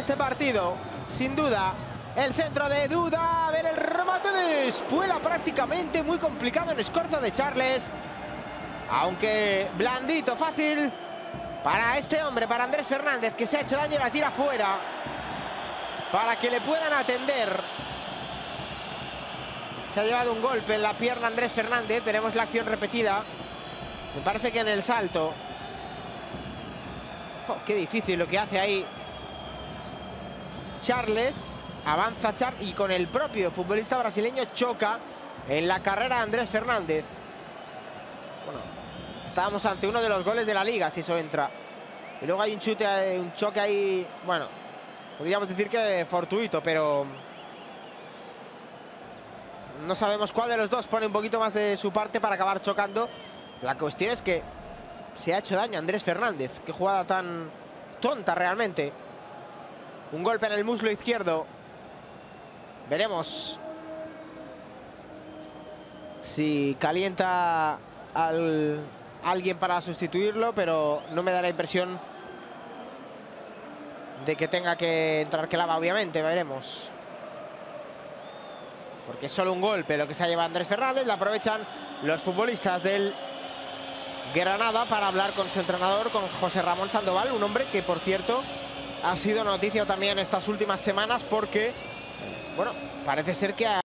este partido, sin duda. El centro de Duda, a ver el remate de Espuela prácticamente muy complicado en escorzo de Charles. Aunque blandito, fácil para este hombre, para Andrés Fernández, que se ha hecho daño y la tira fuera. Para que le puedan atender. Se ha llevado un golpe en la pierna Andrés Fernández, veremos la acción repetida. Me parece que en el salto. Oh, qué difícil lo que hace ahí Charles. Avanza Charles y con el propio futbolista brasileño choca en la carrera de Andrés Fernández. Bueno, estábamos ante uno de los goles de la liga, si eso entra. Y luego hay un choque ahí, bueno, podríamos decir que fortuito, pero no sabemos cuál de los dos pone un poquito más de su parte para acabar chocando. La cuestión es que se ha hecho daño a Andrés Fernández. Qué jugada tan tonta realmente. Un golpe en el muslo izquierdo. Veremos si calienta a alguien para sustituirlo, pero no me da la impresión de que tenga que entrar Kelaba, obviamente. Veremos. Porque es solo un golpe lo que se ha llevado Andrés Fernández. Lo aprovechan los futbolistas del Granada para hablar con su entrenador, con José Ramón Sandoval. Un hombre que, por cierto, ha sido noticia también estas últimas semanas porque, bueno, parece ser que